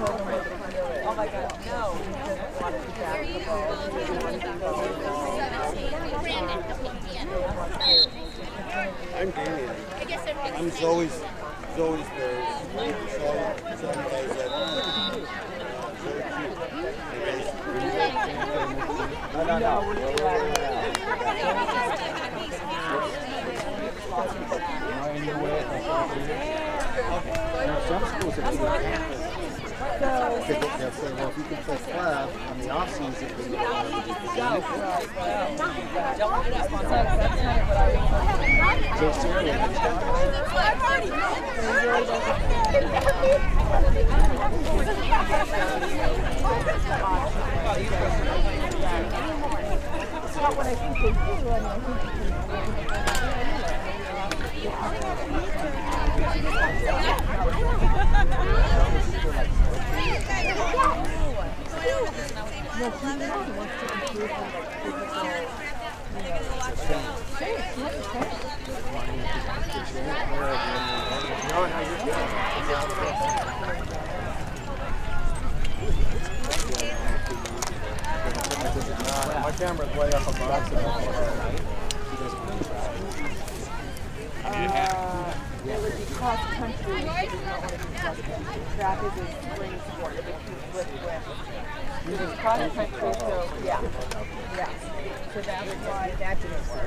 Oh my God, no. I'm Damien. I'm Zoe's there. So you guys that Zoe cute. Some schools have either campus. Well, if you can play club on the off season, then you don't want to do It's not what I think they do, and I think My camera's way up above. it would be cross country. Track is a spring sport. It would it's cross country, so yeah. Yeah. So that's why that didn't work.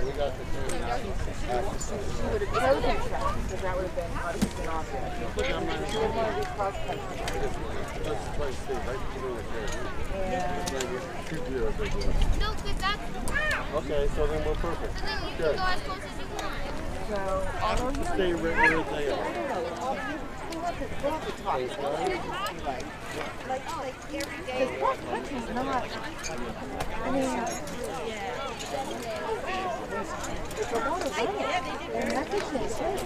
She would have chosen track because that would have been obviously an object. She would want to do cross country. No, because that's okay, so then we're perfect. so then you can go as close as you want. So, although you Stay right where they are. Like every day. because cross country's not, I mean, it's a lot of running, and that's just insane.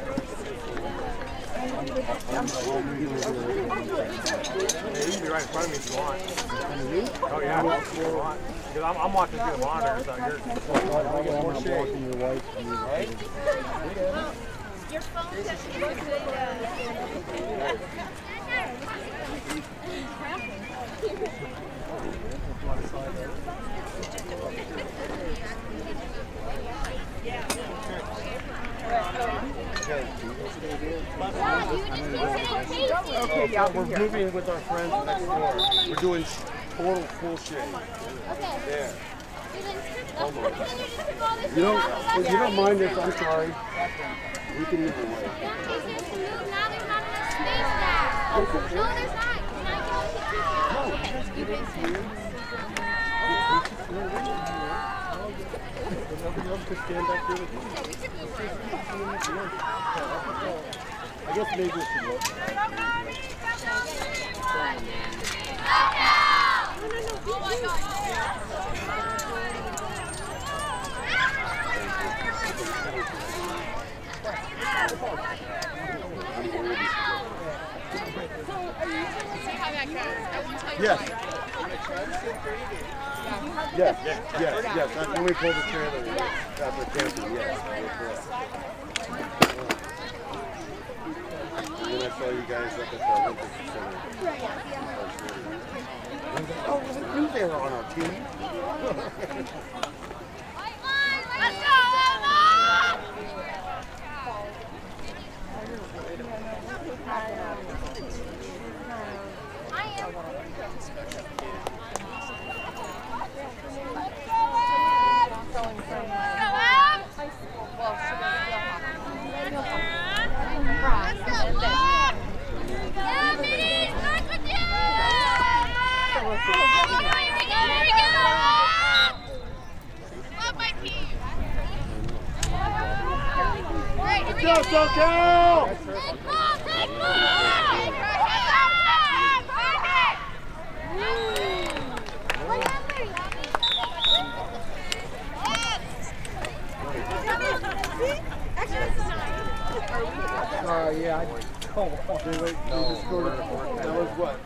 I'm sure You can be right in front of me if you want. Oh yeah, if you want. Because I'm watching through the monitor, so you're walking your wife. Right? Your phone says you look Okay, yeah, we're moving with our friends next door. We're doing total full shave. Okay. There. You You don't mind if I'm sorry. We can move away. Now there's not enough space there. No, there's not. Can I go to Nobody else could stand back here with you. I guess maybe we should look. Oh my God. Yes. Yes. That's when we pulled the trailer. After camping, yes. And then I saw you guys up at the Olympic Center. Oh, we knew they were on our team. Let's go, Emma! I am. going from high school. Well, she was Let's go, SoCal! Yeah, I called the fuck. Wait, no, that was what?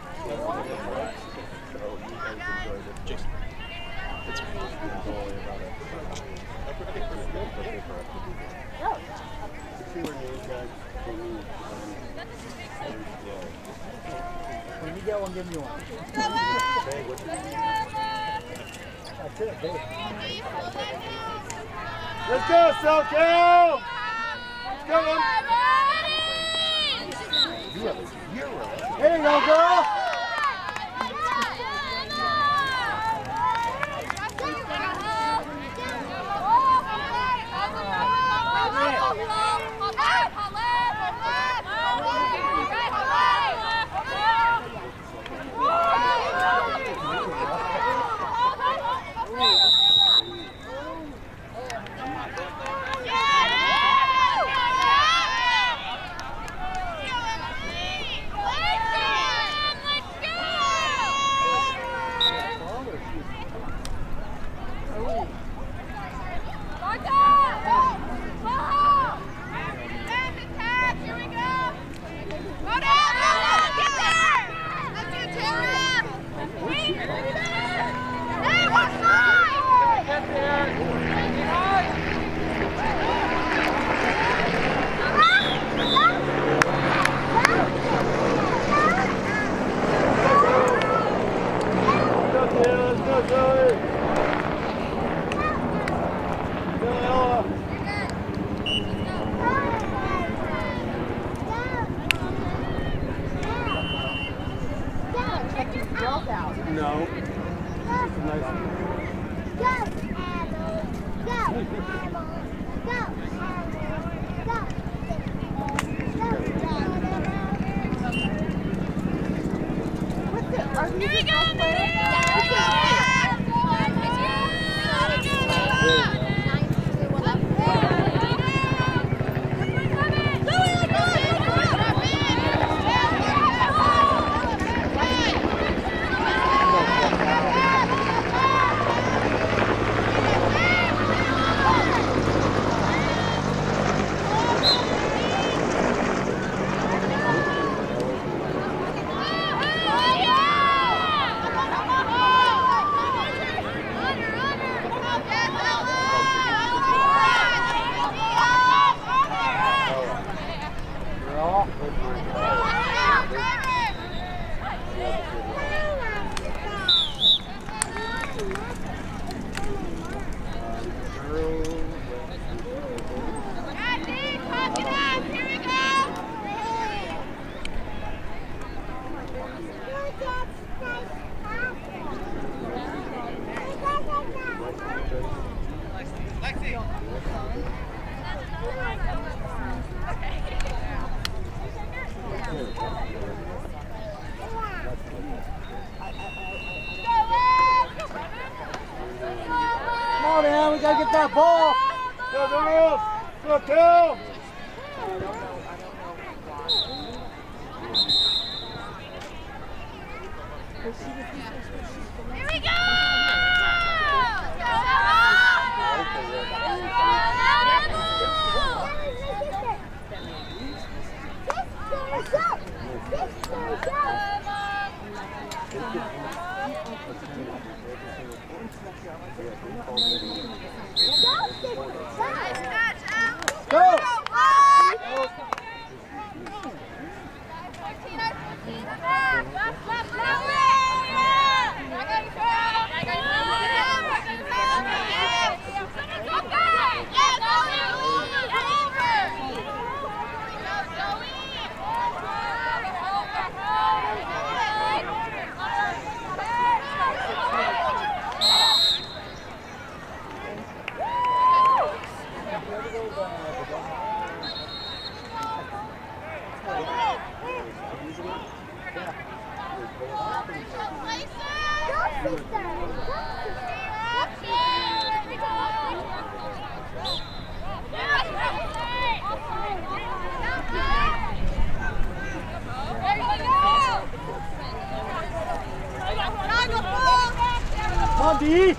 When you yell and give me one. That's it, babe. Let's go, SoCal! Let's go, man. You have a 0. There you go, girl! No. Here we go, We gotta get that ball. Go, girls! SoCal! Here we go! Go! Come on, D!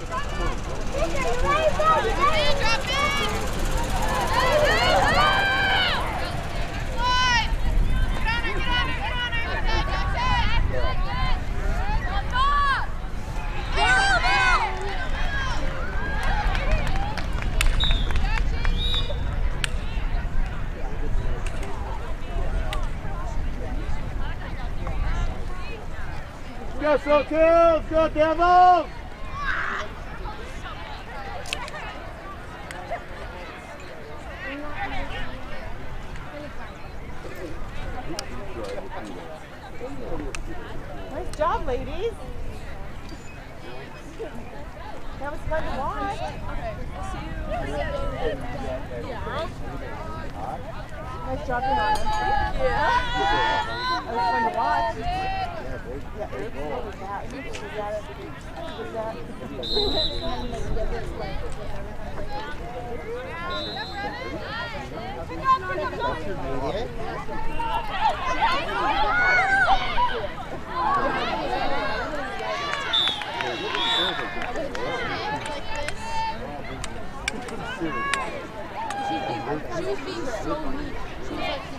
go, SoCal! Let's go, Devils! Nice job, ladies. That was fun to watch. Okay, we'll see you. Yeah. Nice job, Johanna. Yeah. That was fun to watch. Yeah, Irvine, what was that? She was being so mean. She was like,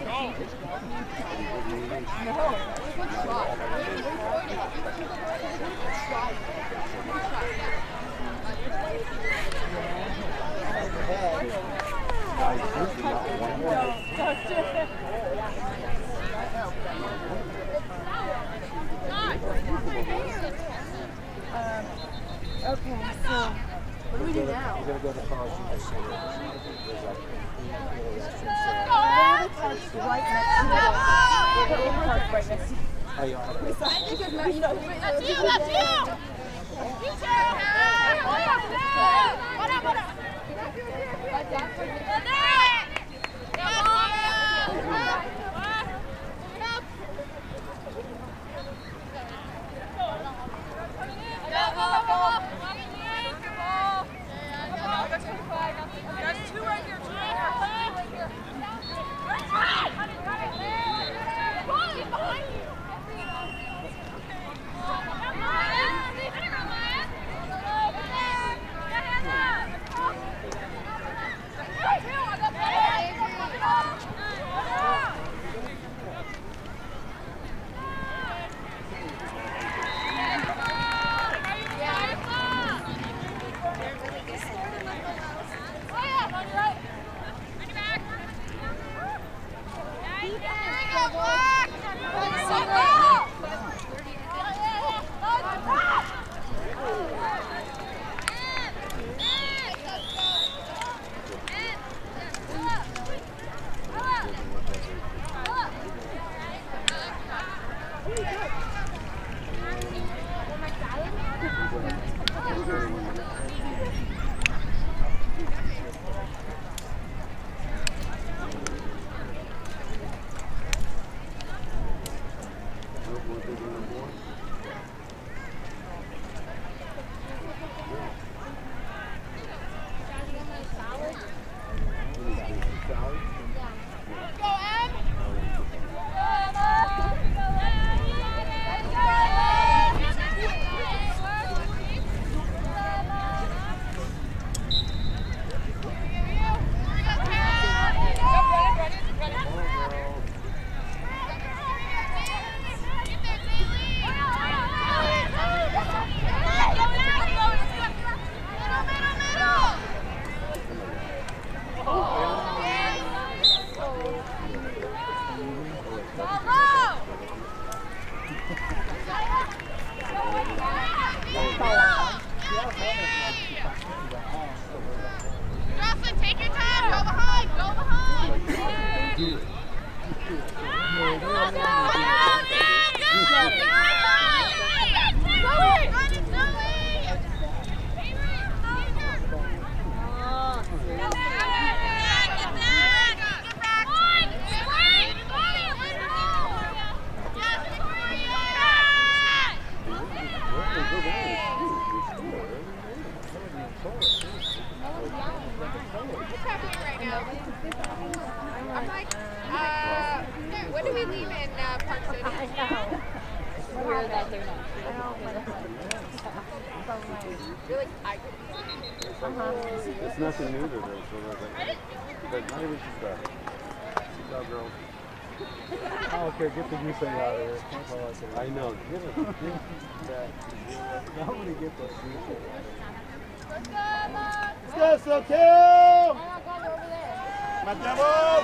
Okay, so what do we do now? You're going to go to college and just say Right next to the right next to oh, you are. that's you, that's you! Teacher! What up? There's two right here, When do we leave in Park City? Weird that they're not. You're like, I It's nothing new to them, so but not even she's got it. She's got girls. Oh, okay, get the goose egg out of here. That's all I say. I know. Give it that. Nobody get that goose egg. Let's go, SoCal! My Devils!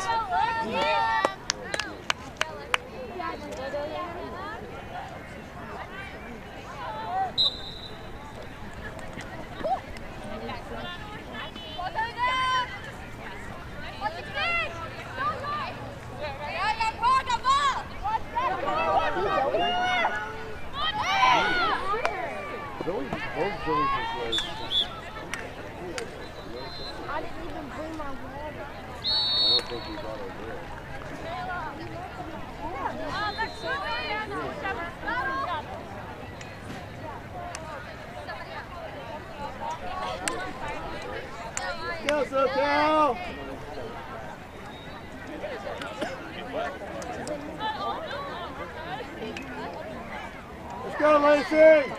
Lacey!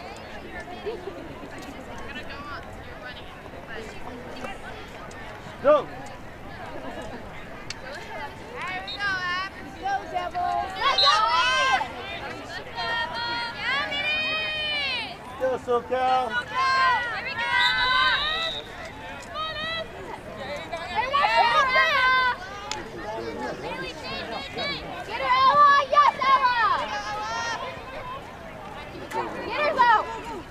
Go! Go, Devils! Go, SoCal! Here we go! Hey, watch out! Get her, Ella! Yes, Ella! Get her, though!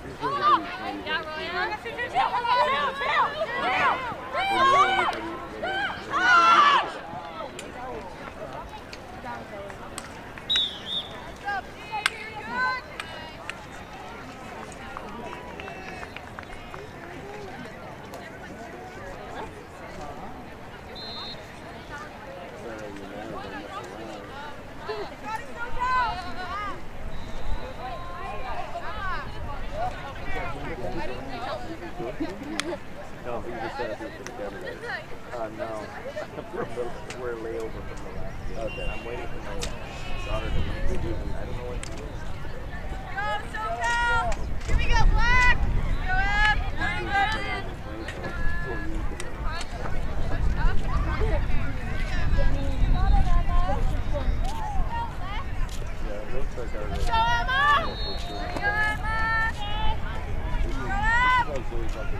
No, he just said it for the camera. No. We're layover from the last game. Okay. I'm waiting for my daughter to leave. I don't know when she is. Go, SoCal! Here we go, Black! Go up! Yeah, it looks like our... Go, Emma! Go, Emma! Go up!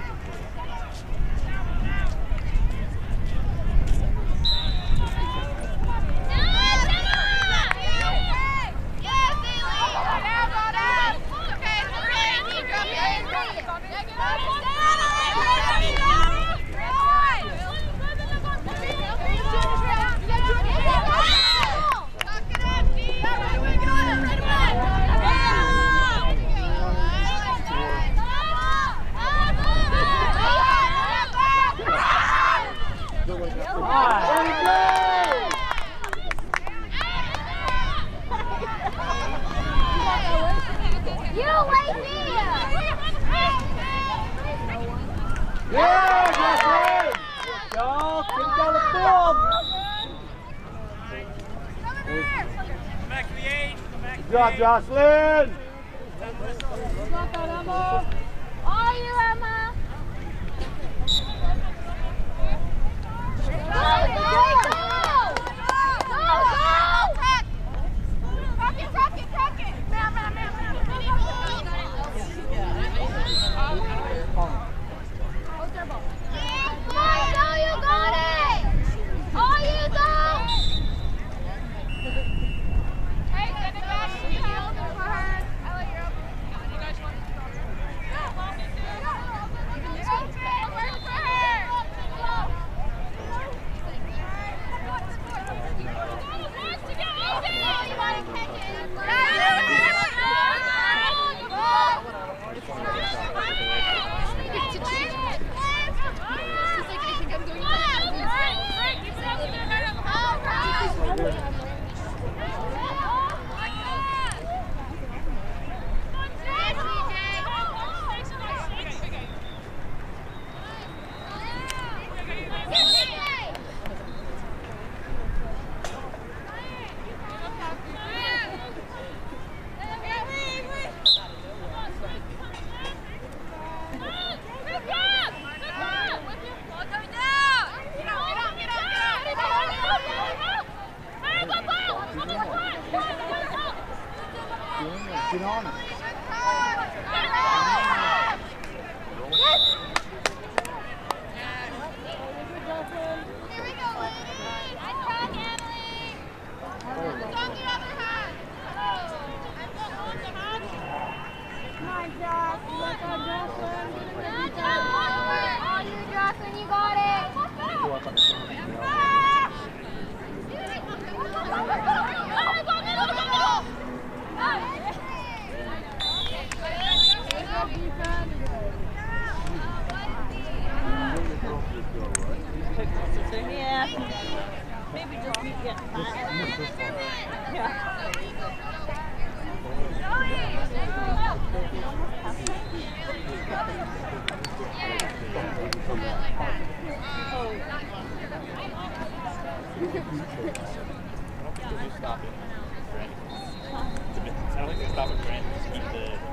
Good job, Jocelyn! All you, Emma! Get on it. Maybe just me getting fat. Yeah. I don't think they stop at Grant. Just keep the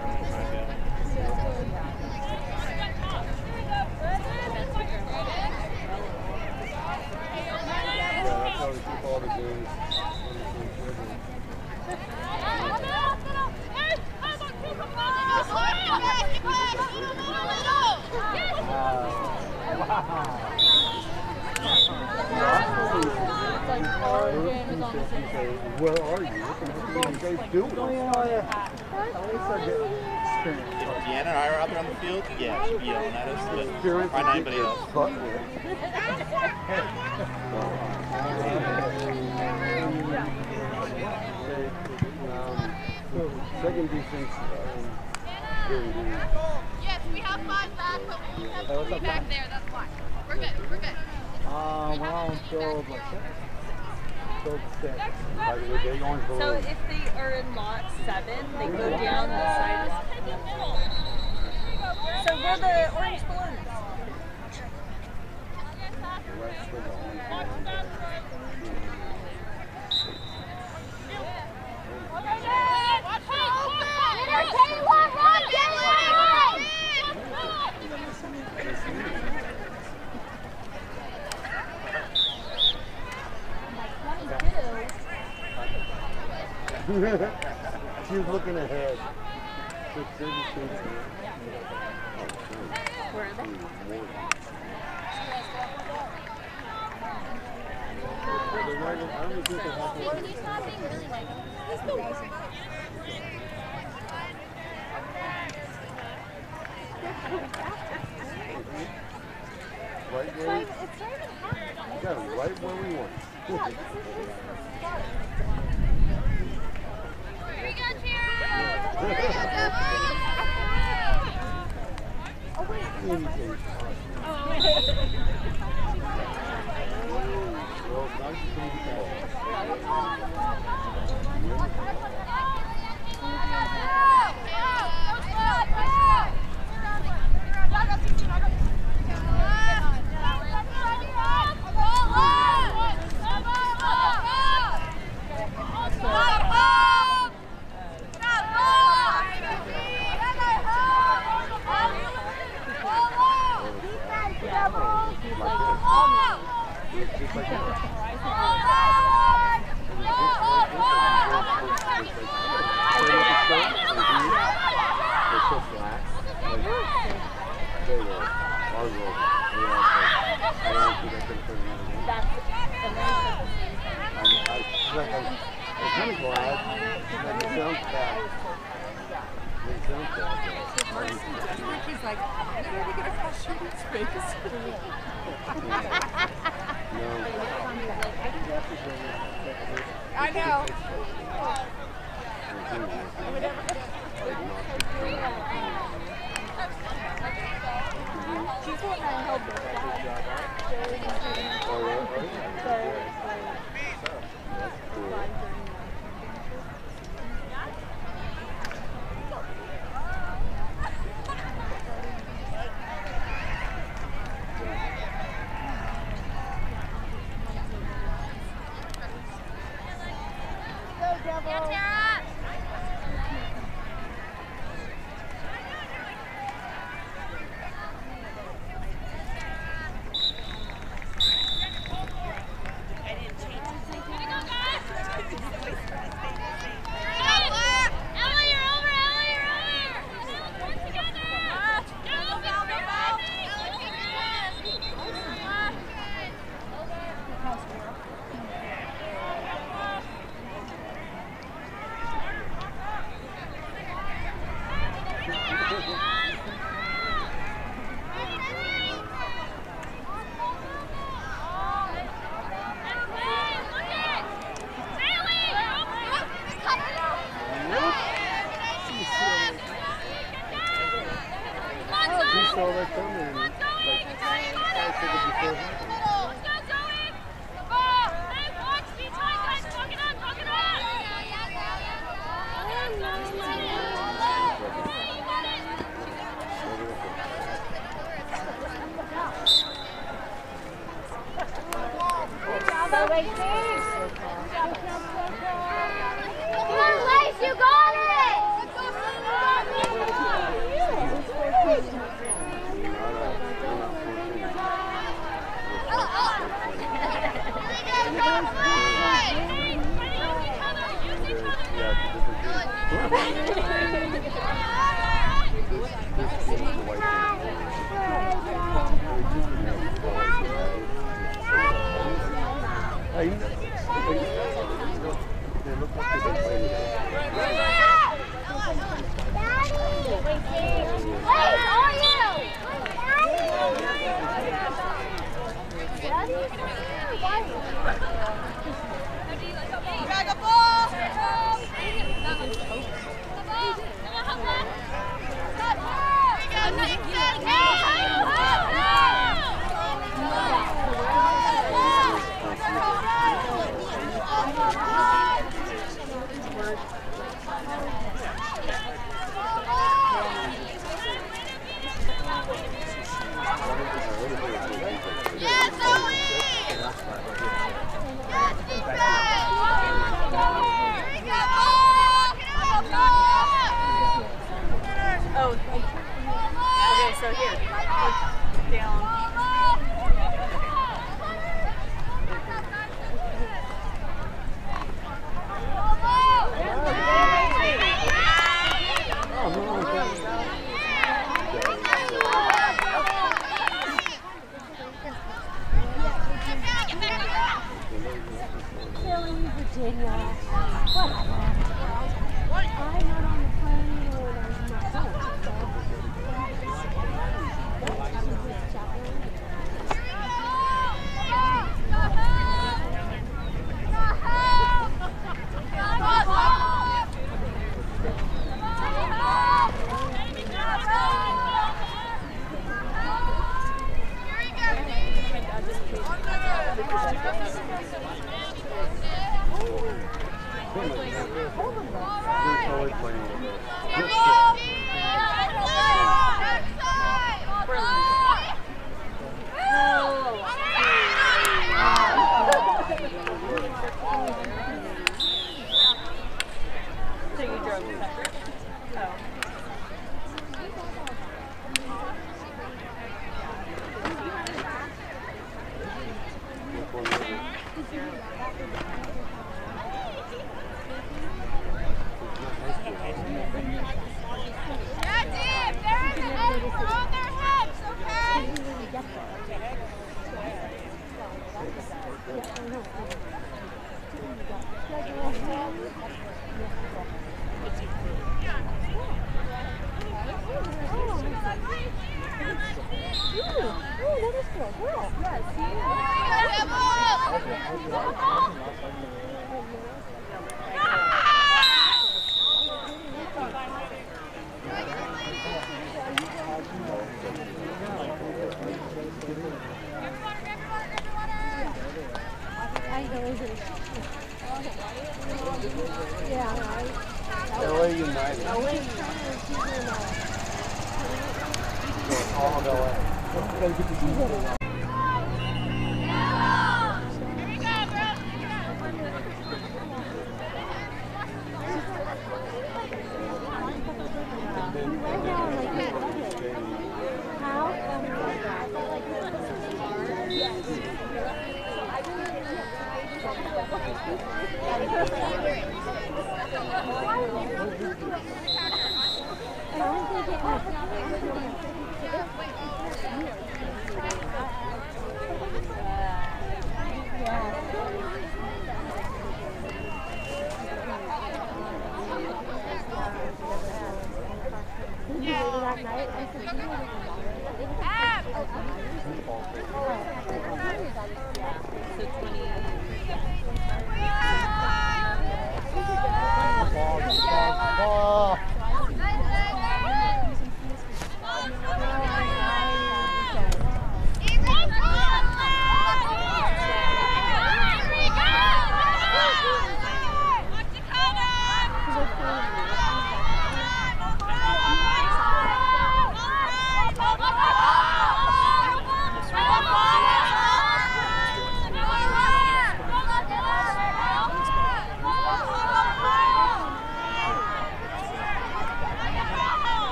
where are you? What are you guys doing? Oh, yeah. At least I get experience. If Deanna and I are out there on the field, yeah, she'd be yelling at us, but probably not anybody else. Second defense. Yes, we have 5 back, but we have 3 back there. That's why. We're good. We're good. Well, so if they are in lot 7, they go down the side. So we're the orange balloons. She was looking ahead. Where are they? Can you stop being really like Right where we want. Here we go, Tara! Oh, wait. He's like, I'm going to get across your space. I know. She's one that held the So here, look down. Virginia. Whatever. I'm not on the plane or I'm not home. So you drove separate? Oh. LA United. All of LA.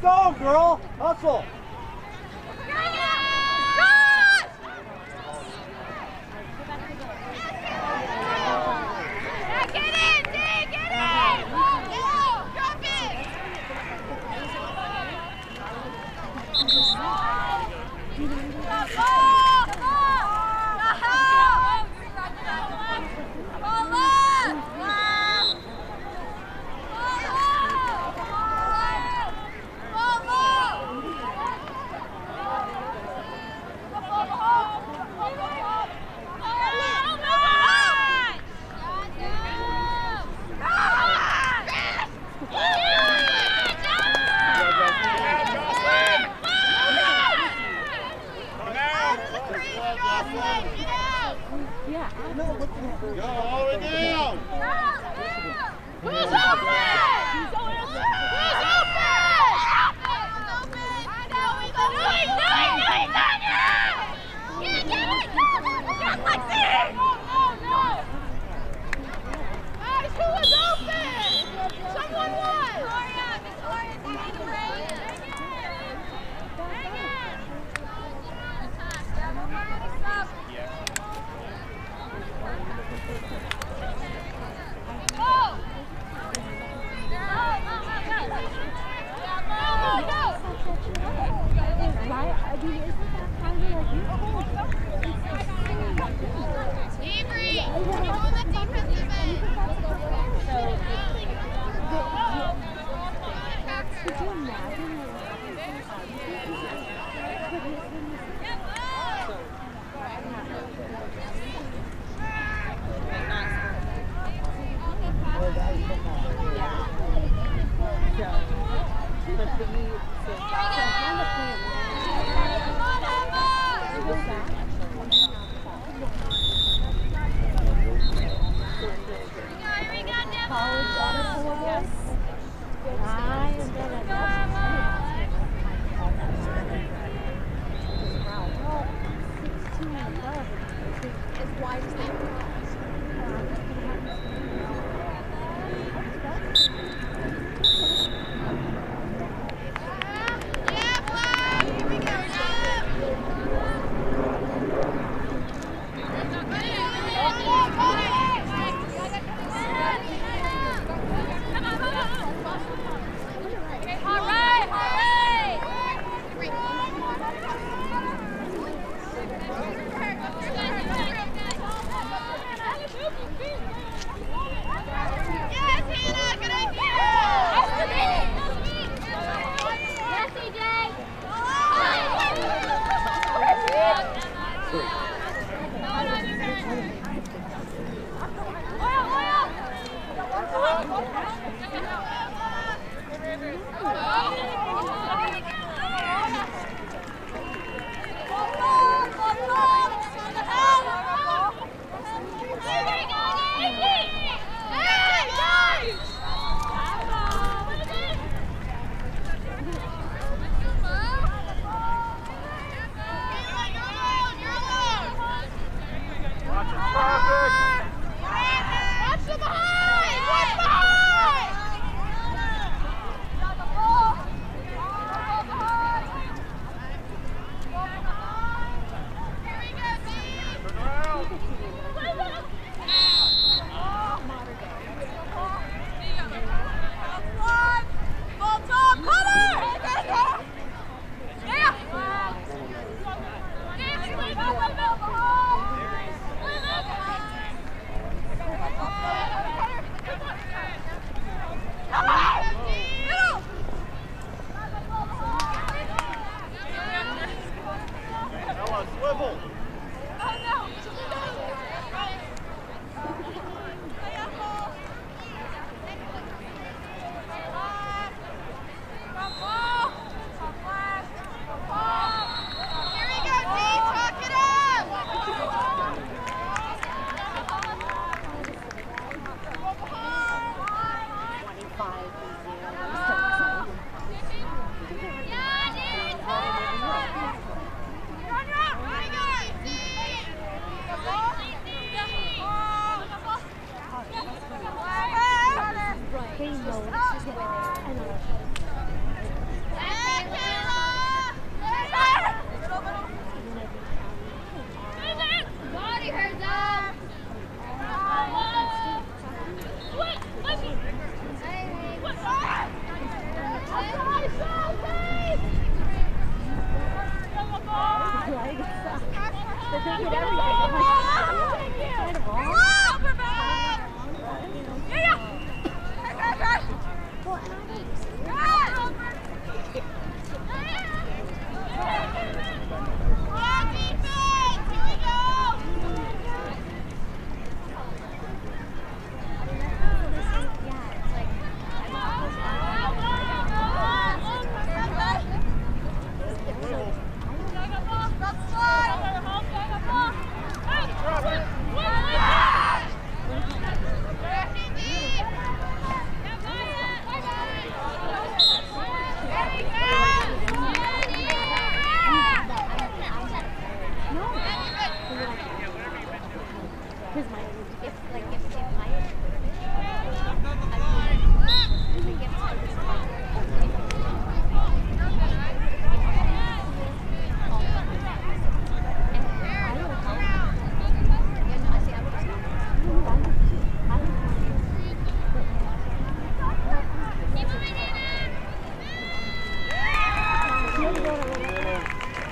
go, girl! Hustle! Go all the way down! Who's open?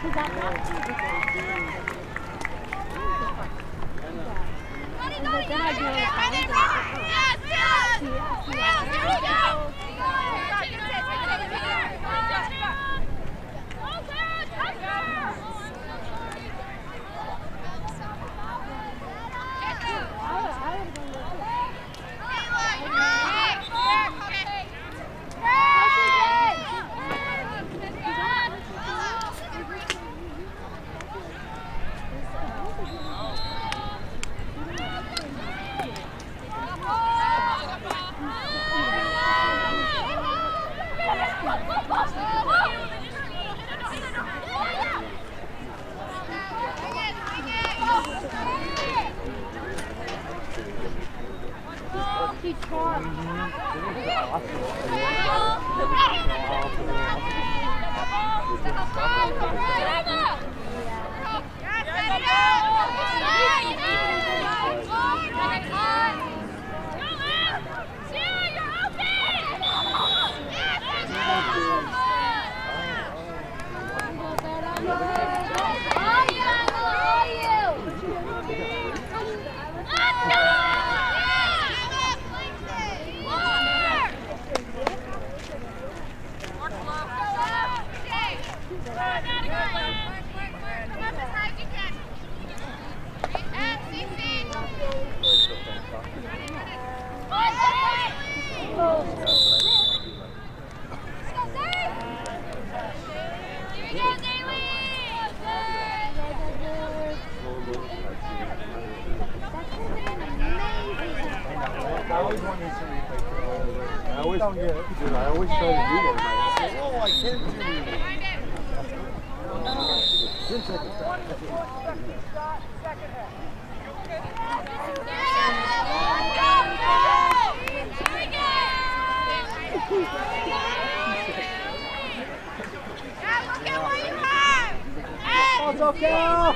SoCal!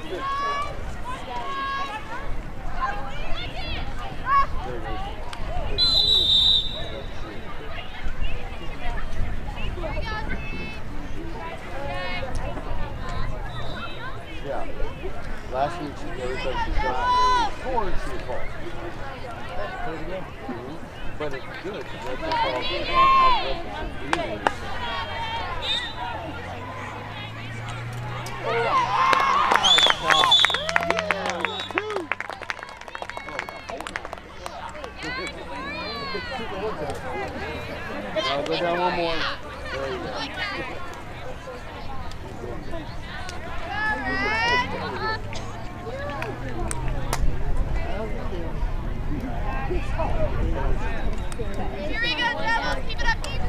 Yeah. Last week, every time she shot, scored, she was ball. But it's good. That's all I'll go down one more. There you go. Here we go, Devils. Keep it up, keep it up.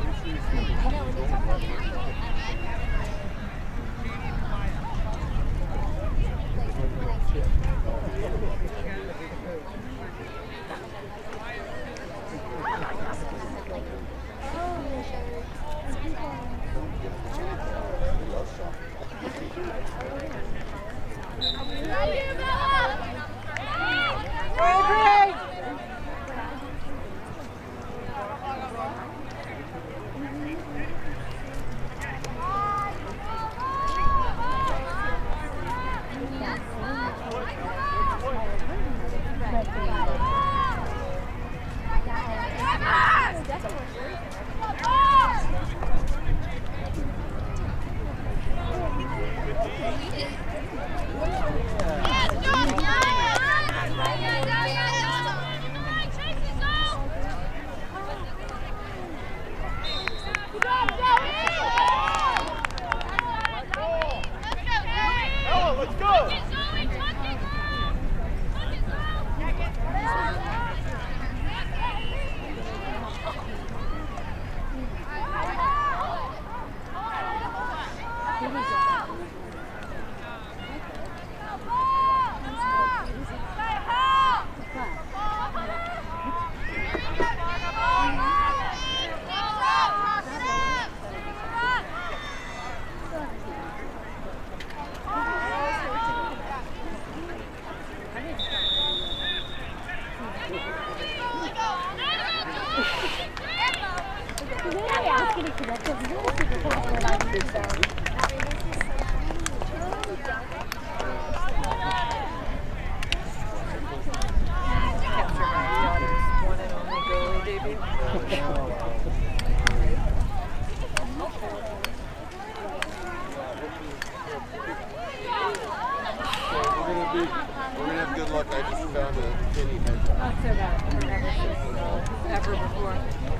We're gonna have good luck. I just found a penny head. Not so bad. I've never seen ever before.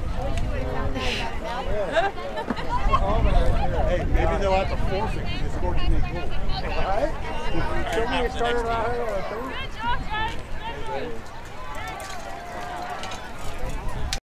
Hey, maybe they'll have to force it because they scored too many goals. Right? Show me it started out here on a third.